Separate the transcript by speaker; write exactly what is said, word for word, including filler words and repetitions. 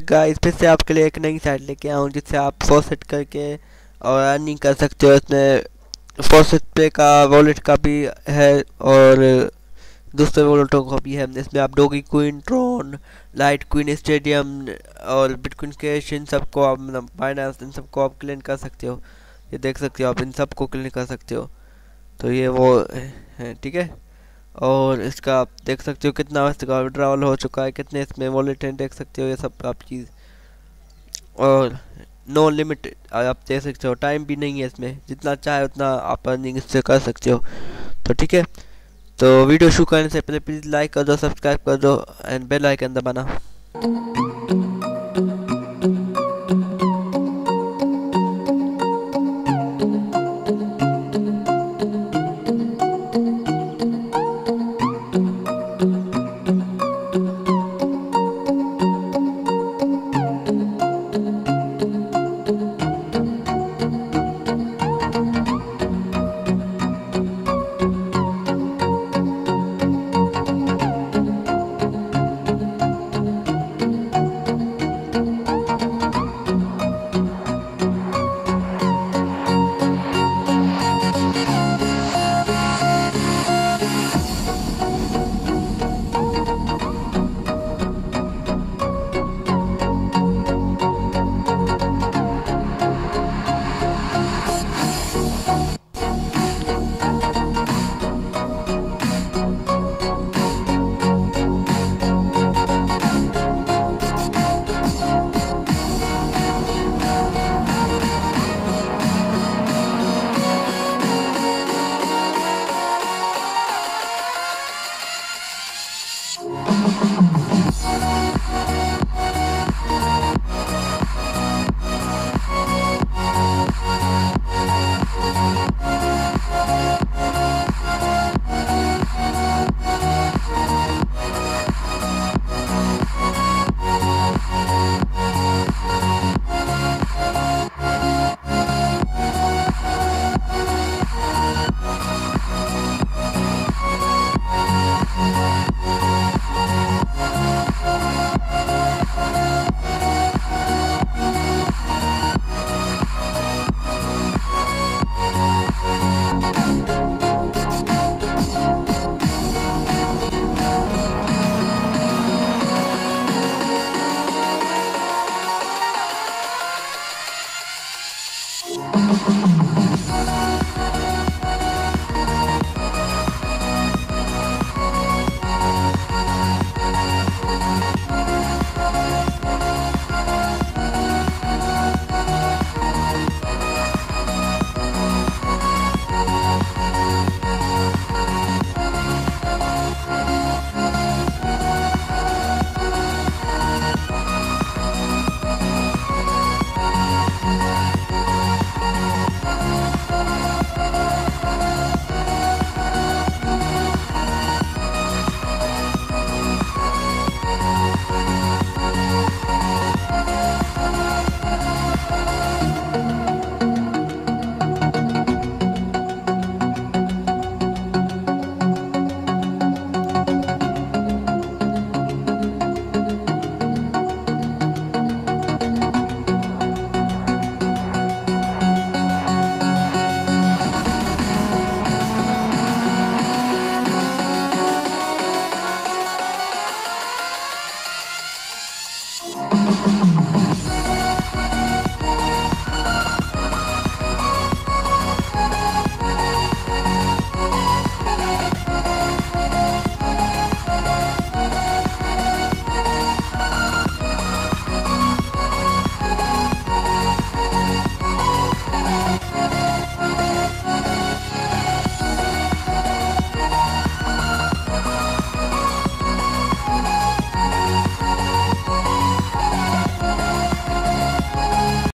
Speaker 1: Guys फिर से आपके लिए एक नई साइट लेके आऊँ जिससे आप फॉसेट करके और अर्निंग कर सकते हो। इसमें फॉसेट पे का वॉलेट का भी है और दूसरे वॉलेटों का भी है। इसमें आप डोगेकॉइन, ट्रॉन, लाइटकॉइन, स्टेडियम और बिटकॉइन कैश इन सबको आप मतलब बाइनेंस इन सबको आप क्लेम कर सकते हो। ये देख सकते हो आप, इन सबको क्लेम कर सकते हो। तो ये वो है, ठीक है। और इसका आप देख सकते हो कितना इसका विड्रॉल हो चुका है, कितने इसमें वॉलेट हैं, देख सकते हो ये सब आप चीज़। और नो लिमिट आप देख सकते हो, टाइम भी नहीं है इसमें, जितना चाहे उतना आप अर्निंग इससे कर सकते हो। तो ठीक है, तो वीडियो शुरू करने से पहले प्लीज़ लाइक कर दो, सब्सक्राइब कर दो एंड बेल आइकन दबाना।